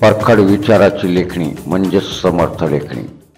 परखड विचाराची लेखणी म्हणजे समर्थ लेखणी।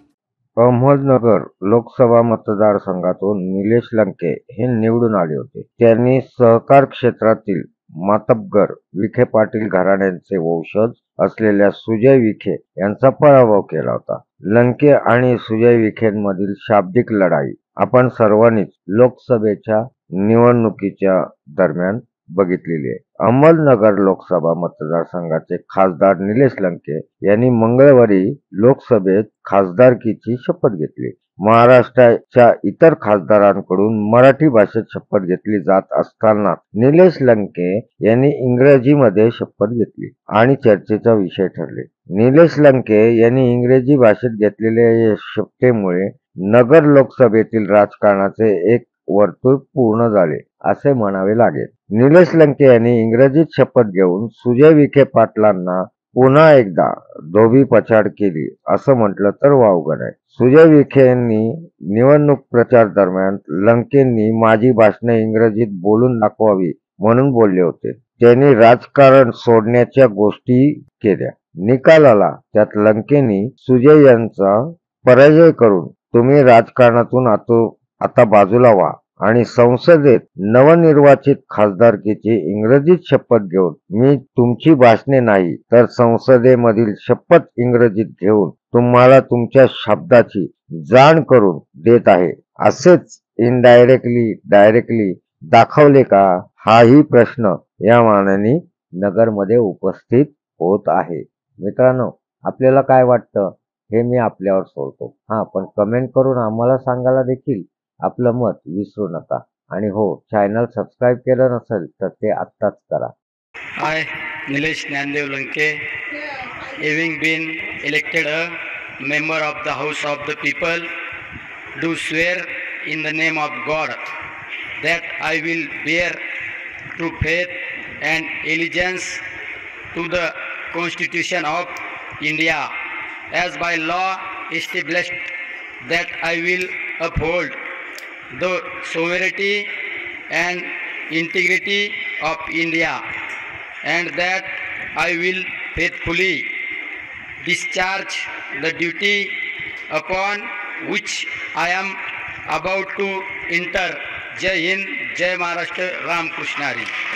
अहमदनगर लोकसभा मतदारसंघातून निलेश लंके हे निवडून आले होते। त्यांनी सहकार क्षेत्रातील मातब्बर विखे पाटील घराण्याचे वंशज असलेल्या सुजय विखे यांचा पराभव केला होता। लंके आणि सुजय विखेंमधील शाब्दिक लढाई आपण सर्वांनीच लोकसभेच्या निवडणुकीच्या दरम्यान बघितलेली आहे। अहमदनगर लोकसभा मतदारसंघाचे खासदार निलेश लंके यांनी मंगळवारी लोकसभेत खासदारकीची शपथ घेतली। महाराष्ट्राच्या इतर खासदारांकडून मराठी भाषेत शपथ घेतली जात असताना निलेश लंके यांनी इंग्रजीमध्ये शपथ घेतली आणि चर्चेचा विषय ठरले। निलेश लंके यांनी इंग्रजी भाषेत घेतलेल्या या शपथेमुळे नगर लोकसभेतील राजकारणाचे एक वर्तुळ पूर्ण झाले असे म्हणावे लागेल। निलेश लंके यांनी इंग्रजीत शपथ घेऊन सुजय विखे पाटलांना पुन्हा एकदा धोबीपछाड केली असं म्हटलं तर वावगं नाही। सुजय विखेंनी निवडणूक प्रचार दरम्यान लंकेंनी माझी भाषणे इंग्रजीत बोलून दाखवावी म्हणून बोलले होते। त्यांनी राजकारण सोडण्याच्या गोष्टी केल्या। निकालाला त्यात लंकेंनी सुजय यांचा पराजय करून तुम्ही राजकारणातून आता बाजूला व्हा आणि संसदेत नवनिर्वाचित खासदारकीची इंग्रजीत शपथ घेऊन मी तुमची भाषणे नाही तर संसदेमधील शपथ इंग्रजीत घेऊन तुम्हाला तुमच्या शब्दाची जाण करून देत आहे असेच इनडायरेक्टली डायरेक्टली दाखवले का, हाही प्रश्न या मानाने नगरमध्ये उपस्थित होत आहे। मित्रांनो, आपल्याला काय वाटतं हे मी आपल्यावर सोडतो। पण कमेंट करून आम्हाला सांगायला देखील आपलं मत विसरू नका आणि हो, चॅनल सबस्क्राइब केलं नसेल तर ते आत्ताच करा। I, Nilesh Nandeo Lanke, having been elected a member of the House of the People, do swear in the name of God that I will bear true faith and allegiance to the Constitution of India as by law established, that I will uphold the sovereignty and integrity of India, and that I will faithfully discharge the duty upon which I am about to enter. Jai Hind, Jai Maharashtra, Ram Krishna Hari.